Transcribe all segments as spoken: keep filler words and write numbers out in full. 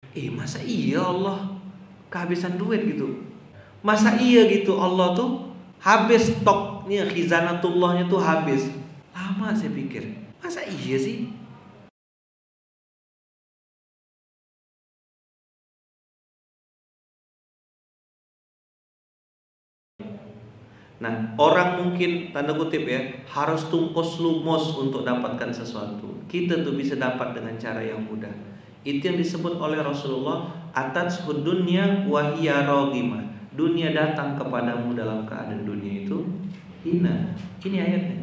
Eh masa iya Allah kehabisan duit gitu? Masa iya gitu Allah tuh habis stoknya, khizanatullahnya tuh habis? Lama saya pikir, masa iya sih? Nah, orang mungkin tanda kutip ya harus tungkos lumos untuk dapatkan sesuatu. Kita tuh bisa dapat dengan cara yang mudah. Itu yang disebut oleh Rasulullah atas dunya wahiyya raghimah. Dunia datang kepadamu dalam keadaan dunia itu hina. Ini ayatnya.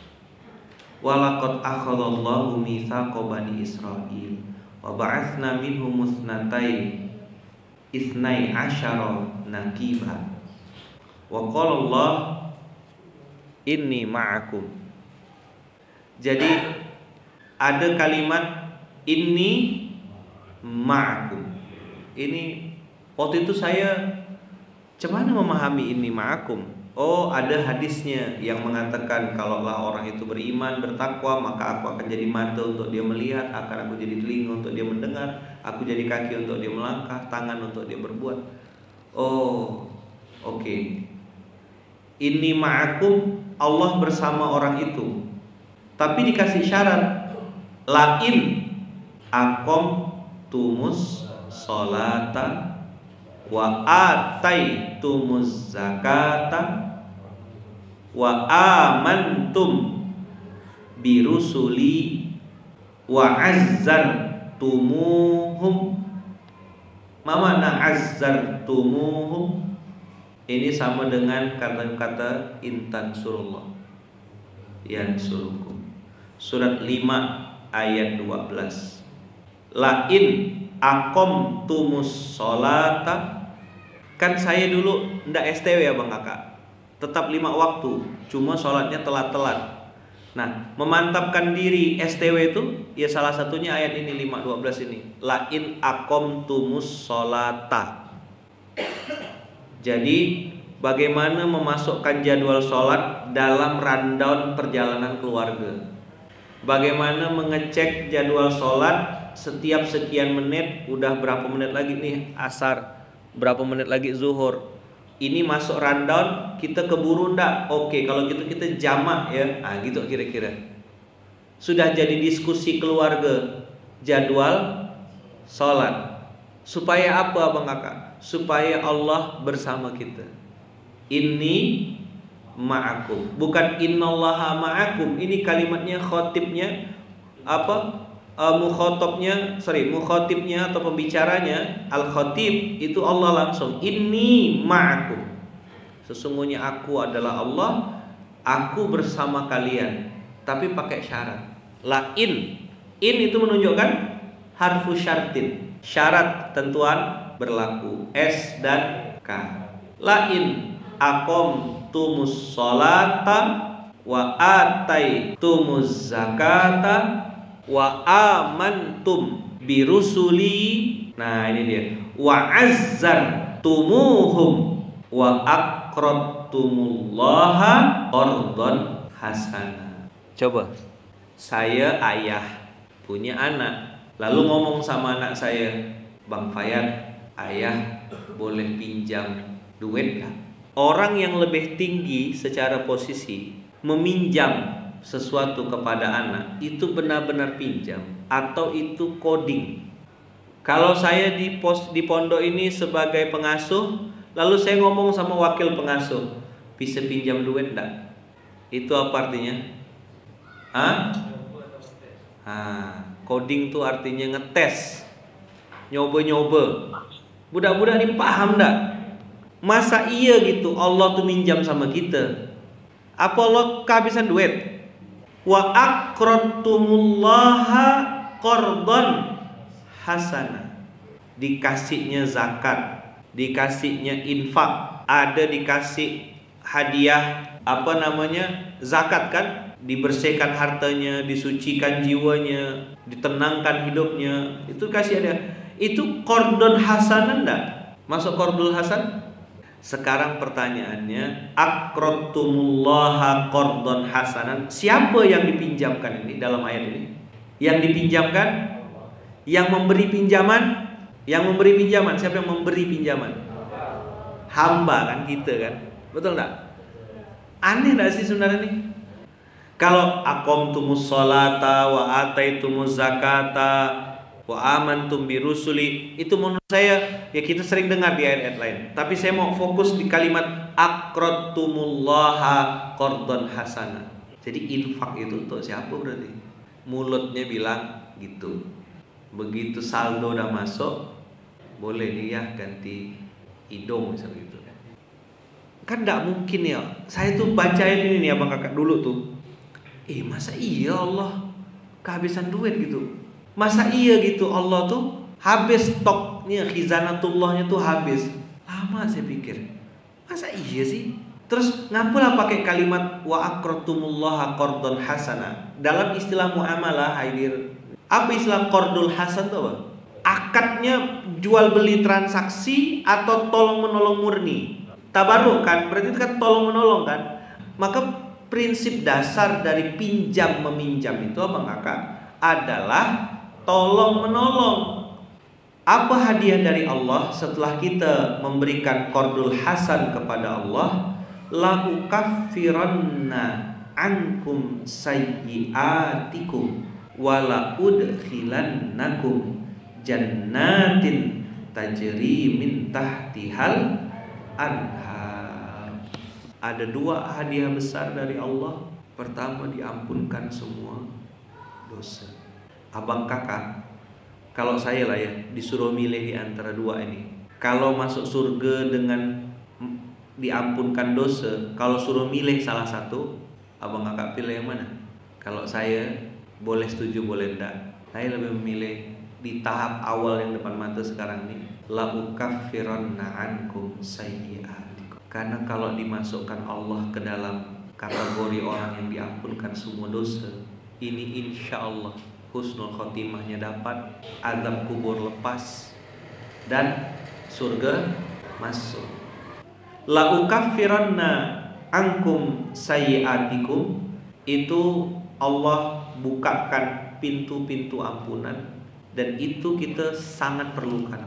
Walaqad akhadallahu mitsaqa bani Israil wa ba'atsna minhum musnatai isnai asyara naqiba. Wa qala Allah inni ma'akum. Jadi ada kalimat inni ma'akum. Ini waktu itu saya cuman memahami inni ma'akum. Oh, ada hadisnya yang mengatakan kalaulah orang itu beriman, bertakwa, maka aku akan jadi mata untuk dia melihat, akan aku jadi telinga untuk dia mendengar, aku jadi kaki untuk dia melangkah, tangan untuk dia berbuat. Oh, oke. Okay. Inni ma'akum, Allah bersama orang itu. Tapi dikasih syarat, lain akom tumus solata wa ataitumuz zakata wa amantum birusuli wa azzartumuhum. Ma mana azzartumuhum? Ini sama dengan kata-kata intan surullah yansurukum. Surat lima ayat dua belas. Lain akom tumus solata. Kan saya dulu ndak S T W ya Bang Kakak, tetap lima waktu, cuma sholatnya telat-telat. Nah, memantapkan diri S T W itu ya salah satunya ayat ini lima dua belas ini. Lain akom tumus solata. Jadi bagaimana memasukkan jadwal sholat dalam rundown perjalanan keluarga? Bagaimana mengecek jadwal sholat setiap sekian menit? Udah berapa menit lagi nih asar? Berapa menit lagi zuhur? Ini masuk rundown, kita keburu ndak? Oke, kalau gitu kita jamak ya. Ah gitu kira-kira. Sudah jadi diskusi keluarga jadwal sholat. Supaya apa Bang Kakak? Supaya Allah bersama kita. Inni ma'akum, bukan innallaha ma'akum. Ini kalimatnya khotibnya apa? Uh, mukhotabnya, sorry, mukhotibnya atau pembicaranya al-khotib itu Allah langsung. Inni ma'akum. Sesungguhnya aku adalah Allah, aku bersama kalian. Tapi pakai syarat. Lain. In itu menunjukkan harfu syartin. Syarat tentuan berlaku S dan K. Lain akom tumus solata wa atai tumus zakata wa amantum birusuli. Nah ini dia. Wa azzar tumuhum wa aqradtumullaha qardon hasana. Coba, saya ayah punya anak, lalu ngomong sama anak saya, Bang Fayat, ayah boleh pinjam duit gak? Orang yang lebih tinggi secara posisi meminjam sesuatu kepada anak itu benar-benar pinjam atau itu coding. Kalau saya di pos di pondok ini sebagai pengasuh, lalu saya ngomong sama wakil pengasuh, bisa pinjam duit enggak? Itu apa artinya? Hah? Ah, coding tuh artinya ngetes, nyoba-nyoba. Budak-budak ini paham enggak? Masa iya gitu Allah tuh minjam sama kita? Apa Allah kehabisan duit? Wa aqradtumullaha qardon hasana. Dikasihnya zakat, dikasihnya infak, ada dikasih hadiah apa namanya? Zakat kan? Dibersihkan hartanya, disucikan jiwanya, ditenangkan hidupnya. Itu kasih ada. Itu qardon hasanan enggak? Masuk qardul hasan? Sekarang pertanyaannya, aqradtumullaha qardon hasanan, siapa yang dipinjamkan ini dalam ayat ini? Yang dipinjamkan, yang memberi pinjaman Yang memberi pinjaman, siapa yang memberi pinjaman? Hamba kan, kita kan. Betul enggak? Aneh enggak sih sebenarnya nih? Kalau aqamtumus sholata wa ataitumuz zakata wa amantum bi rusuli, itu menurut saya ya kita sering dengar di ayat-ayat lain. Tapi saya mau fokus di kalimat aqradtumullaha qardan hasana. Jadi infak itu untuk siapa berarti? Mulutnya bilang gitu. Begitu saldo udah masuk, boleh dia ganti hidung misalnya gitu kan. Kan enggak mungkin ya. Saya tuh bacain ini nih abang kakak dulu tuh. Eh masa iya Allah kehabisan duit gitu? Masa iya gitu Allah tuh habis stoknya, khizanatullahnya tuh habis. Lama saya pikir, masa iya sih? Terus ngapalah pakai kalimat wa aqradtumullaha qardan hasana? Dalam istilah muamalah, hadir. Apa istilah qardul hasan tuh apa? Akadnya jual beli transaksi atau tolong menolong murni. Tabaruk kan, berarti itu kan tolong menolong kan? Maka prinsip dasar dari pinjam meminjam itu abang kakak adalah tolong menolong. Apa hadiah dari Allah setelah kita memberikan qardul hasan kepada Allah? La ukaffiranna ankum sayyiatikum wa la udkhilannakum jannatin tajri min tahtihal anhar. Ada dua hadiah besar dari Allah. Pertama, diampunkan semua dosa. Abang kakak, kalau saya lah ya disuruh milih di antara dua ini, kalau masuk surga dengan diampunkan dosa, kalau suruh milih salah satu, abang kakak pilih yang mana? Kalau saya boleh setuju boleh enggak, saya lebih memilih di tahap awal yang depan mata sekarang ini, la ukaffiranna ankum sayyiatikum. Karena kalau dimasukkan Allah ke dalam kategori orang yang diampunkan semua dosa, ini insya Allah husnul khotimahnya dapat, azab kubur lepas, dan surga masuk. La ukaffiranna ankum sayyiatikum, itu Allah bukakan pintu-pintu ampunan, dan itu kita sangat perlukan.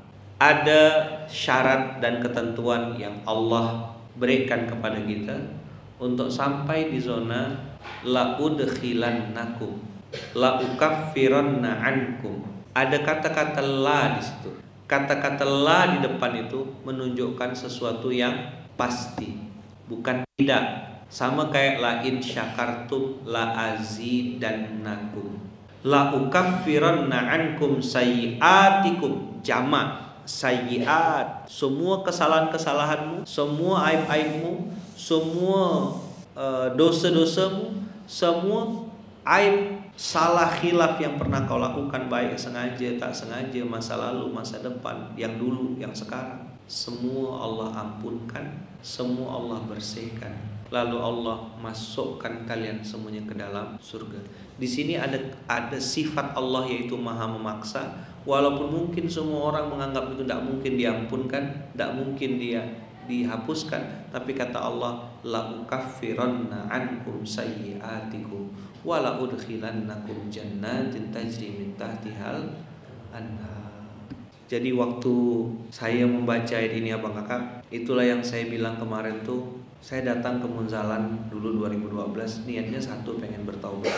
Ada syarat dan ketentuan yang Allah berikan kepada kita untuk sampai di zona la udkhilannakum, la ukaffiranna ankum. Ada kata-kata la di situ. Kata-kata la di depan itu menunjukkan sesuatu yang pasti, bukan tidak. Sama kayak la in syakartum la azidannakum. La ukaffiranna ankum sayyiatikum, jamak sayyiat, semua kesalahan-kesalahanmu, semua aib-aibmu, semua uh, dosa-dosamu, semua aib, salah, khilaf yang pernah kau lakukan, baik sengaja tak sengaja, masa lalu, masa depan, yang dulu, yang sekarang, semua Allah ampunkan, semua Allah bersihkan. Lalu Allah masukkan kalian semuanya ke dalam surga. Di sini ada ada sifat Allah yaitu Maha memaksa. Walaupun mungkin semua orang menganggap itu tidak mungkin diampunkan, tidak mungkin dia dihapuskan, tapi kata Allah, la ukaffiranna ankum sayyiatikum wa la udkhilannakum jannatin tajri min tahtihal anhar. Jadi waktu saya membaca ayat ini abang kakak, itulah yang saya bilang kemarin tuh. Saya datang ke Munzalan dulu dua ribu dua belas, niatnya satu, pengen bertaubat.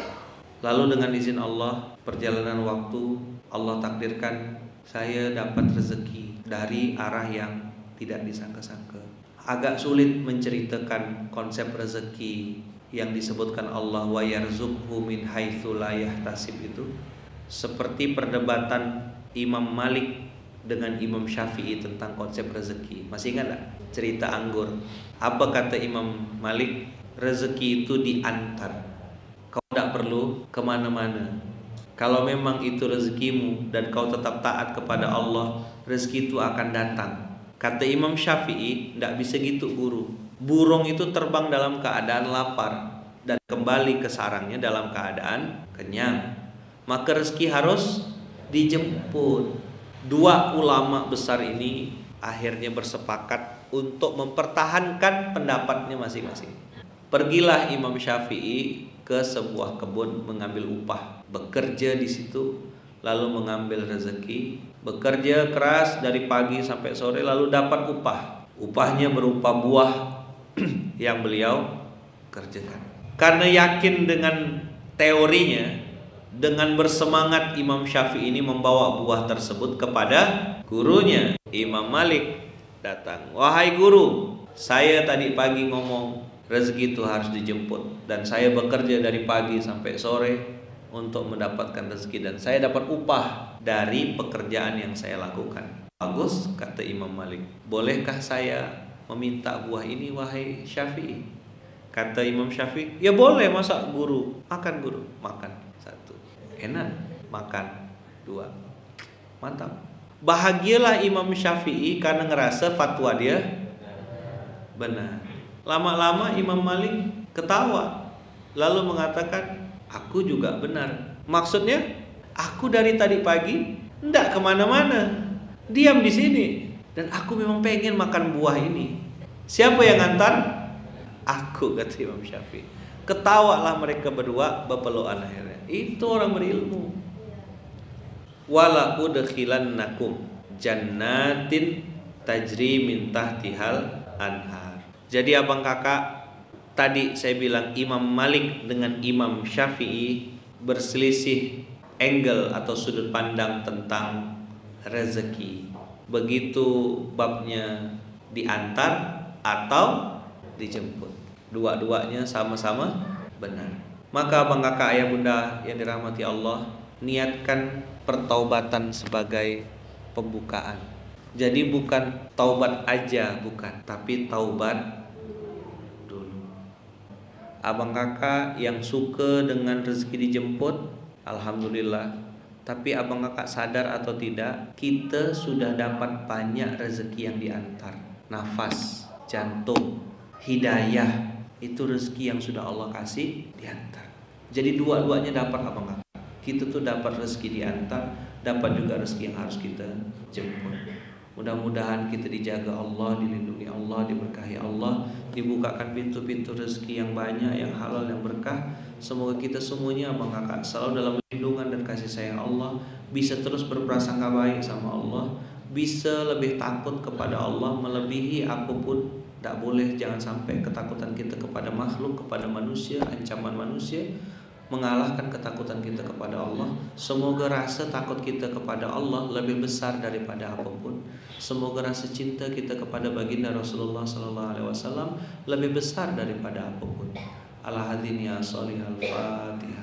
Lalu dengan izin Allah, perjalanan waktu Allah takdirkan saya dapat rezeki dari arah yang tidak disangka-sangka. Agak sulit menceritakan konsep rezeki yang disebutkan Allah wa yarzuqhu min haitsu la yahtasib itu. Seperti perdebatan Imam Malik dengan Imam Syafi'i tentang konsep rezeki. Masih ingat tak cerita anggur? Apa kata Imam Malik? Rezeki itu diantar. Kau tidak perlu kemana-mana. Kalau memang itu rezekimu dan kau tetap taat kepada Allah, rezeki itu akan datang. Kata Imam Syafi'i, tidak bisa gitu guru. Burung itu terbang dalam keadaan lapar dan kembali ke sarangnya dalam keadaan kenyang. Maka rezeki harus dijemput. Dua ulama besar ini akhirnya bersepakat untuk mempertahankan pendapatnya masing-masing. Pergilah Imam Syafi'i ke sebuah kebun mengambil upah, bekerja di situ, lalu mengambil rezeki, bekerja keras dari pagi sampai sore lalu dapat upah. Upahnya berupa buah yang beliau kerjakan. Karena yakin dengan teorinya, dengan bersemangat Imam Syafi'i ini membawa buah tersebut kepada gurunya. Imam Malik datang, "Wahai guru, saya tadi pagi ngomong rezeki itu harus dijemput, dan saya bekerja dari pagi sampai sore untuk mendapatkan rezeki, dan saya dapat upah dari pekerjaan yang saya lakukan." Bagus, kata Imam Malik. "Bolehkah saya meminta buah ini, wahai Syafi'i?" Kata Imam Syafi'i, "Ya boleh, masa guru?" Makan guru, makan. Satu, enak. Makan. Dua, mantap. Bahagialah Imam Syafi'i karena ngerasa fatwa dia benar. Lama-lama Imam Malik ketawa, lalu mengatakan, "Aku juga benar." Maksudnya, aku dari tadi pagi ndak kemana-mana, diam di sini, dan aku memang pengen makan buah ini. Siapa yang ngantar? Aku, kata Imam Syafi'i. Ketawalah mereka berdua, berpelukan akhirnya. Itu orang berilmu. Wala udkhilannakum jannatin tajri min tahtihal anhar. Jadi abang kakak, tadi saya bilang Imam Malik dengan Imam Syafi'i berselisih angle atau sudut pandang tentang rezeki. Begitu babnya diantar atau dijemput, dua-duanya sama-sama benar. Maka abang kakak, ayah bunda yang dirahmati Allah, niatkan pertaubatan sebagai pembukaan. Jadi bukan taubat aja, bukan, tapi taubat dulu. Abang kakak yang suka dengan rezeki dijemput, alhamdulillah. Tapi abang kakak sadar atau tidak, kita sudah dapat banyak rezeki yang diantar. Nafas, jantung, hidayah, itu rezeki yang sudah Allah kasih diantar. Jadi dua-duanya dapat abang kakak. Kita tuh dapat rezeki diantar, dapat juga rezeki yang harus kita jemput. Mudah-mudahan kita dijaga Allah, dilindungi Allah, diberkahi Allah, dibukakan pintu-pintu rezeki yang banyak, yang halal, yang berkah. Semoga kita semuanya abang kakak selalu dalam lindungan dan kasih sayang Allah, bisa terus berprasangka baik sama Allah, bisa lebih takut kepada Allah melebihi apapun. Tak boleh, jangan sampai ketakutan kita kepada makhluk, kepada manusia, ancaman manusia mengalahkan ketakutan kita kepada Allah. Semoga rasa takut kita kepada Allah lebih besar daripada apapun. Semoga rasa cinta kita kepada baginda Rasulullah sallallahu alaihi wasallam lebih besar daripada apapun. Al-hadin ya sholihal Fatihah.